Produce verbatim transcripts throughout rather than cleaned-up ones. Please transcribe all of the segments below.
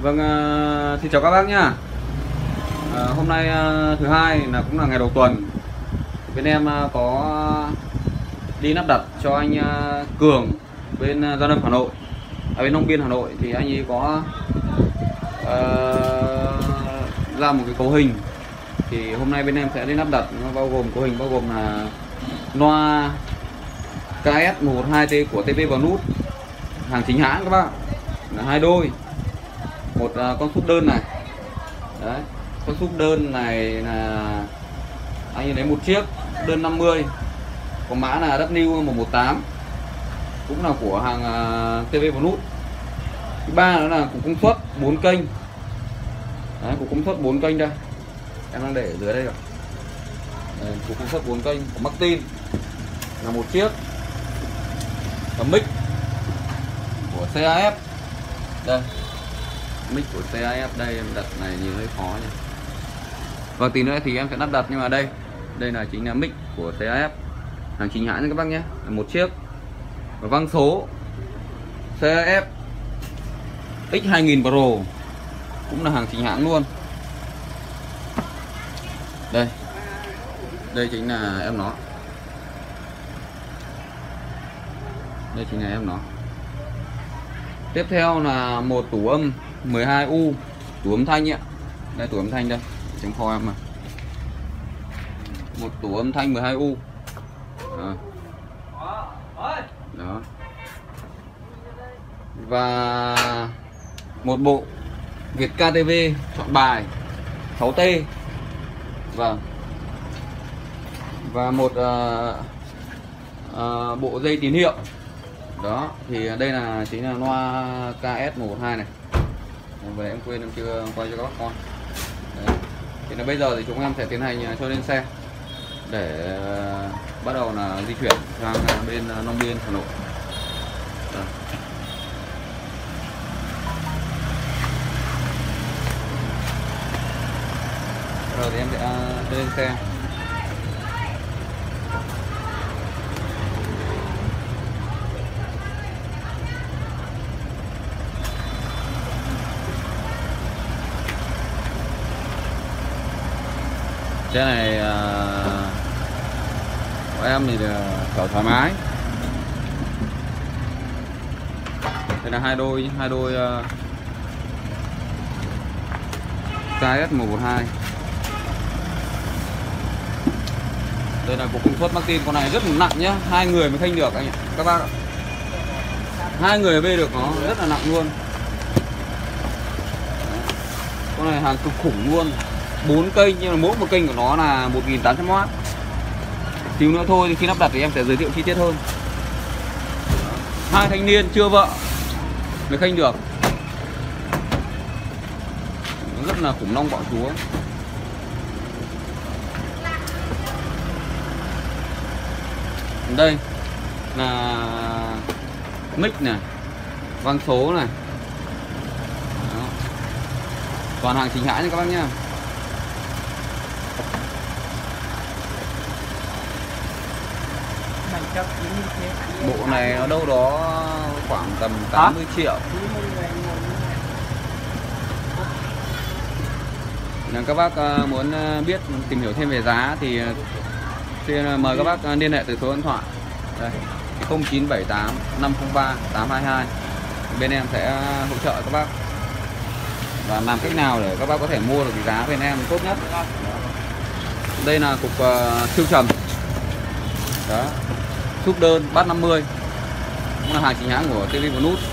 Vâng, uh, xin chào các bác nhá. Uh, hôm nay uh, thứ hai là cũng là ngày đầu tuần. Bên em uh, có đi lắp đặt cho anh uh, Cường bên uh, Gia Lâm Hà Nội, ở bên Long Biên Hà Nội, thì anh ấy có uh, ra một cái cấu hình. Thì hôm nay bên em sẽ đi lắp đặt, nó bao gồm cấu hình bao gồm là loa K S một một hai T của T P Vào Nút, hàng chính hãng các bác, là hai đôi, một uh, con súp đơn này. Đấy, con súp đơn này là anh ấy lấy một chiếc đơn năm mươi, có mã là W một một tám, cũng là của hàng uh, T P Vào Nút. Thứ ba đó là cục công suất bốn kênh. Đấy, cục công suất bốn kênh đây, em đang để ở dưới đây rồi. Đây, cục công suất bốn kênh của Martin là một chiếc. Và mic của C A F đây, mic của C A F đây, em đặt này nhìn hơi khó nha. Và tí nữa thì em sẽ lắp đặt, nhưng mà đây đây là chính là mic của C A F, hàng chính hãng các bác nhé, là một chiếc. Và vang số C A F X hai nghìn Pro, cũng là hàng chính hãng luôn. Đây, đây chính là em nó, đây chính là em nó. Tiếp theo là một tủ âm mười hai U, tủ âm thanh ạ. Đây, tủ âm thanh đây, trong kho em mà. Một tủ âm thanh mười hai U. Đó. Đó. Và một bộ Việt ca tê vê chọn bài sáu T. Vâng. Và một uh, uh, bộ dây tín hiệu. Đó, thì đây là chính là loa K S một một hai này. Vừa em quên em chưa quay cho các con. Đấy. Thì là bây giờ thì chúng em sẽ tiến hành cho lên xe để uh, bắt đầu là di chuyển sang bên uh, Long Biên Hà Nội. Đấy. Rồi thì em sẽ uh, lên xe. Xe này uh, của em thì chở thoải mái. Đây là hai đôi hai đôi uh, K S một một hai. Đây là cục công suất Martin, con này rất là nặng nhá, hai người mới khênh được anh ạ, các bác ạ. Hai người bê được nó, rất là nặng luôn. Đấy. Con này hàng cực khủng luôn. bốn kênh, nhưng mà mỗi một kênh của nó là một nghìn tám trăm oát. Xíu nữa thôi thì khi lắp đặt thì em sẽ giới thiệu chi tiết hơn. Hai thanh niên chưa vợ mới khênh được, rất là khủng long bạo chúa. Đây là mic này, vang số này. Đó. Toàn hàng chính hãng nha các bác nhá. Bộ này nó đâu đó khoảng tầm tám mươi triệu. Nếu các bác muốn biết tìm hiểu thêm về giá thì xin mời các bác liên hệ từ số điện thoại đây, không chín bảy tám năm không ba tám hai hai. Bên em sẽ hỗ trợ các bác và làm cách nào để các bác có thể mua được cái giá bên em tốt nhất. Đây là cục uh, siêu trầm. Đó, súp đơn Bass năm mươi, cũng là hàng chính hãng của T P Vào Nút.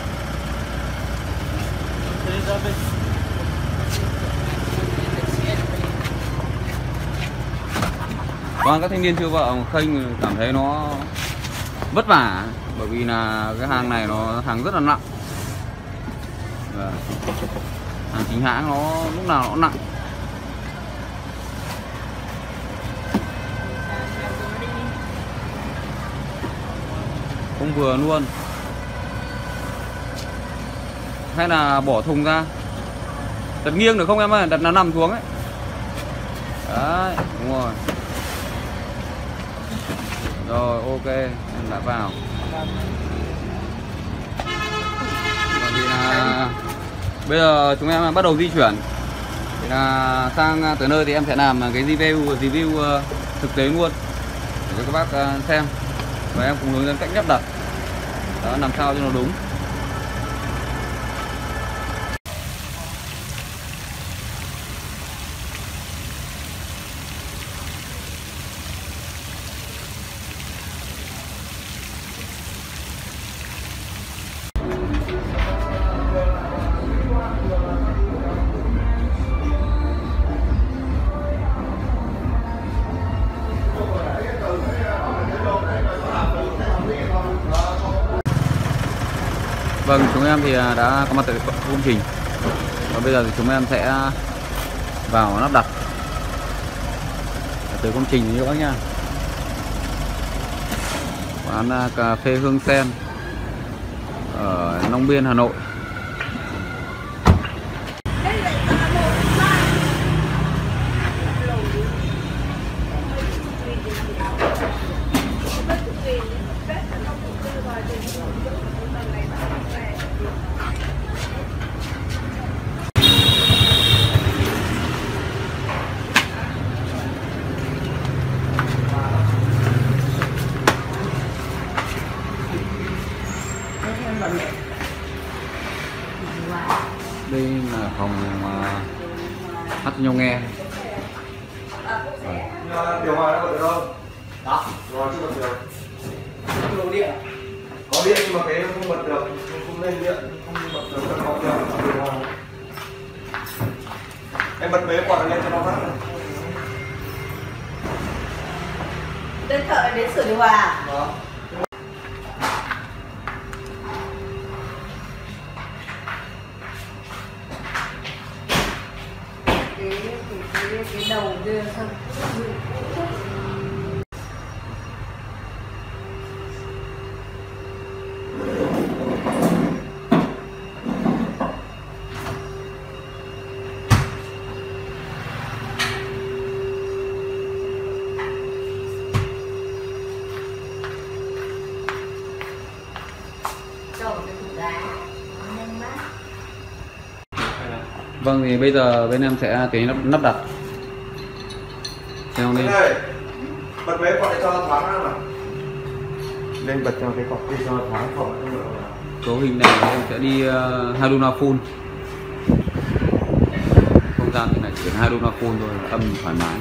Còn các thanh niên chưa vợ khênh cảm thấy nó vất vả, bởi vì là cái hàng này nó hàng rất là nặng. Và hàng chính hãng nó lúc nào nó cũng nặng. Không vừa luôn. Hay là bỏ thùng ra, đặt nghiêng được không em ơi, đặt nó nằm xuống ấy. Đấy, đúng rồi. Rồi, ok, em đã vào. Còn thì là Bây giờ chúng em bắt đầu di chuyển thì là sang tới nơi thì em sẽ làm cái review review thực tế luôn để cho các bác xem và em cũng hướng dẫn cách lắp đặt đó, làm sao cho nó đúng. Vâng, chúng em thì đã có mặt tại công trình và bây giờ thì chúng em sẽ vào lắp đặt tới công trình nữa nha. Quán cà phê Hương Sen ở Long Biên, Hà Nội. Đây là phòng uh, hát nhau nghe. Điều hòa đã bật được không? Đó. Điều hòa chưa bật được. Không có điện. Có điện nhưng mà cái không bật được, không lên điện, không bật được các con được. Điều hòa. Em bật mấy quạt lên cho nó phát. Đến thợ đến sửa điều hòa. Đó. Cái, cái, cái, cái đầu đưa xong. Vâng, thì bây giờ bên em sẽ tiến lắp, lắp đặt. Theo đi. Bật mấy quạt để cho nó thoáng ra mà. Lên bật cho cái quạt đi cho nó thoáng khỏi. Số hình này em sẽ đi uh, Haruna full. Không gian thì này chỉ Haruna full thôi, âm thoải mái.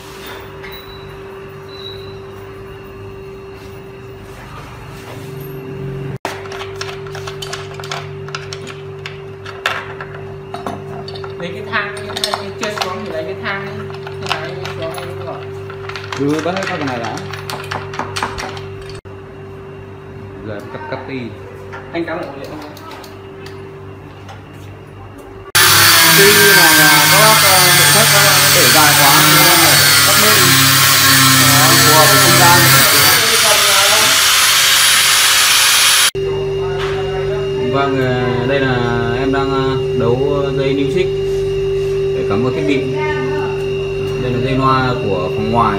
Lấy cái thang chưa xuống thì lấy cái thang cái này xuống đây rồi. Cứ bắt hết các cái này đã. Giờ cắt cắt đi. Anh cắm một điện không? Khi mà các bác nội thất để dài quá thì em phải cắt bớt đi. Nó phù hợp với không gian. Vâng, đây là em đang đấu dây new xích để cắm vào thiết bị. Đây là dây loa của phòng ngoài.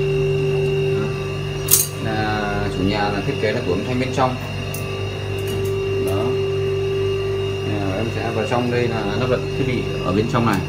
Là chủ nhà là thiết kế là tủ âm thanh bên trong. Đó. Em sẽ vào trong đây là lắp đặt thiết bị ở bên trong này.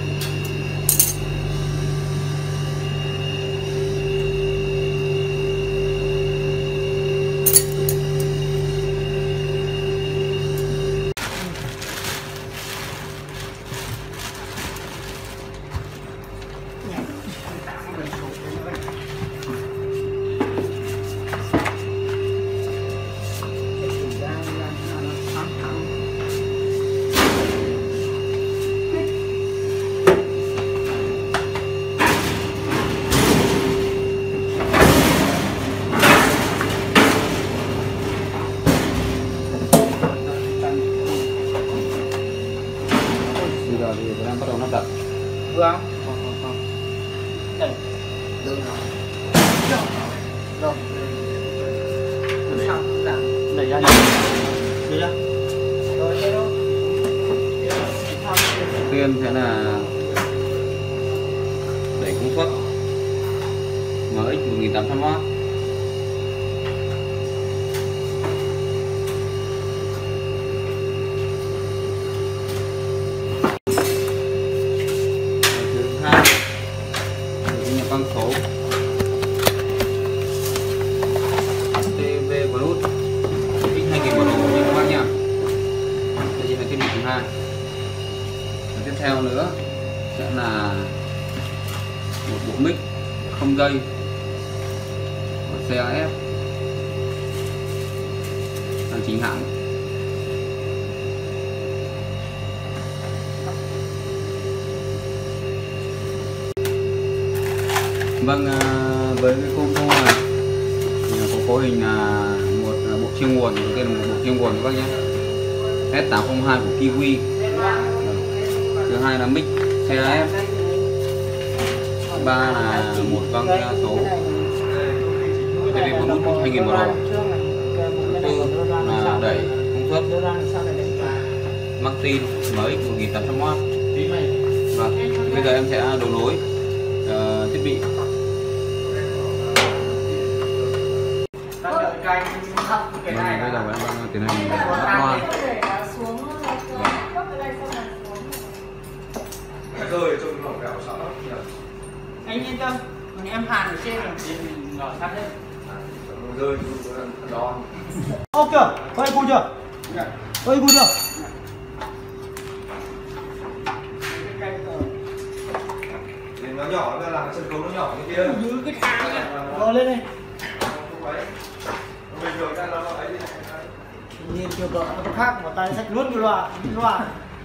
Bây giờ thì chúng em bắt đầu lắp đặt. Vâng. Đây. Được rồi. Rồi. Sao? Đẩy ra. Đẩy ra. Rồi đây đâu. Đầu tiên sẽ là đẩy công suất em ích một nghìn tám trăm oát. văng số tê vê Bluetooth x hai nghìn model như các bác nha. Đây là thiết bị thứ hai. Và tiếp theo nữa sẽ là một bộ mic không dây của xê a ép hàng chính hãng. Vâng, với cái combo này thì có cấu hình là một bộ chiêng nguồn, đầu tiên là một bộ chiêng nguồn các bác nhé, S tám không hai của Kiwi. Thứ hai là mic xê a ép. Ba là một văng số tê vê Bluetooth hai nghìn model. Thứ là đẩy công suất Martin em ích một nghìn tám trăm oát. Vâng, bây giờ em sẽ đấu nối uh, thiết bị. Vâng, bây giờ em đang tiến hành lắp loa. Rơi trong lòng gạo sợ lắm. Anh yên tâm, còn em hàn ở trên là mình ngỏ sắt lên. Rơi đòn. Ô chưa? Có ai cu chưa? Có ai cu chưa? Thì nó nhỏ nó làm sân khấu nó nhỏ như kia. Giữ cái thang này. Rồi lên đây. Bình thường ra nó ấy đi. Nhìn kiểu cỡ nó khác mà tay sách luôn cái loa, loa.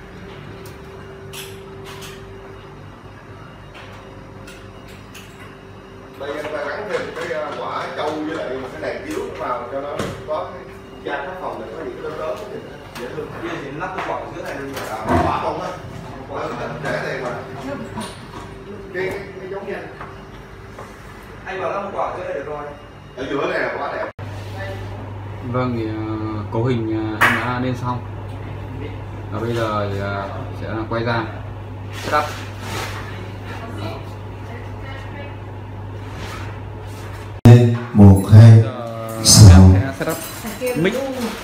Đây anh ta gắn thêm cái quả trâu với lại một cái đèn chiếu vào cho nó có cái gian khắp phòng để có những cái lớn lớn thì dễ thương. Bây giờ thì lắp cái quả dưới này luôn là quả không á, quả để này mà cái cái giống như anh anh bảo lắp một quả dưới đây được rồi. Ở giữa này là quả đẹp. Vâng, thì uh, cấu hình uh, em đã lên xong và bây giờ thì, uh, sẽ là quay ra setup. Một hai sáu Setup mic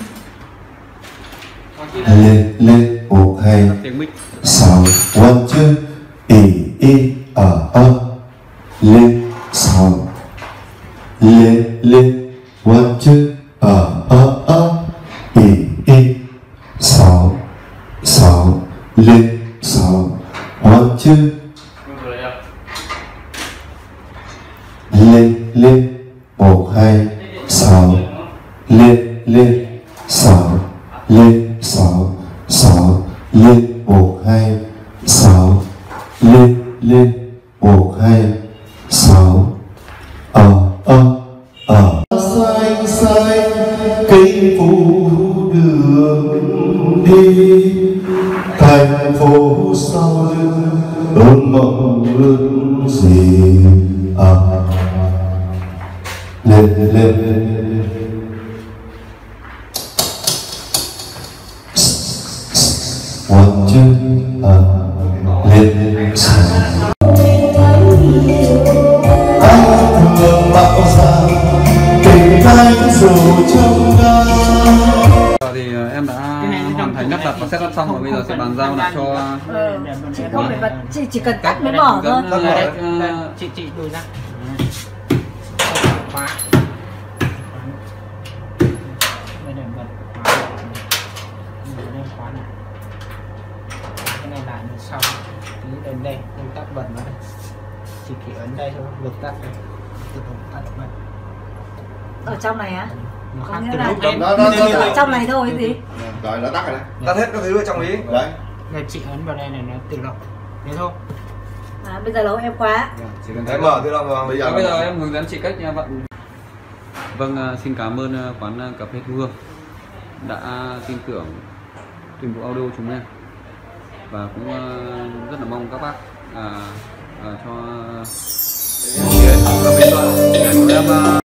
lên lên một hai tiếng mic. sáu one two e e ở ơ lên sáu lên lên one two ở ơ ơ e e sáu sáu lên sáu one two lên lên một hai sáu lên lên sáu lên sáu sáu lên một hai sáu lên lên một hai sáu ờ ơ ờ xanh xanh cây phủ đường đi thành phố sau lưng ơn mộng ước gì à lên lên lên lên one two à lên lên sáu anh thường bảo rằng tình anh dù trong gai. Thì uh, em đã hoàn thành lắp đặt và setup xong rồi, bây giờ sẽ bàn giao lại cho Ừ. Chị không phải bật, chị chỉ cần tắt mới bỏ thôi. Tắt Đây, rồi. đây, đây, chị chị đùi ra. Khóa. Đây này bật khóa. Đây này khóa này. Cái này lại như sau. Tí đến đây, công tắc bật vào đây. Chỉ chỉ ấn đây thôi, lực tắt đây. Tự động tắt bật. Ở trong này á? Nó Có khác nghĩa từ là lúc đến. Đó, đó, đó, ở trong này thôi cái gì? Rồi nó tắt rồi đấy. Tắt hết các thứ ở trong ý. Đấy. Đây chị ấn vào đây này nó tự động. Thế thôi. À, bây giờ là em khóa. Chỉ cần Em mở tự động rồi. Bây giờ bây giờ em hướng dẫn chị cách vận. Vâng, uh, xin cảm ơn uh, quán uh, cà phê Thu Hương đã tin tưởng tuyên bố audio chúng em, và cũng uh, rất là mong các bác uh, uh, cho ý kiến và bình luận để của em uh,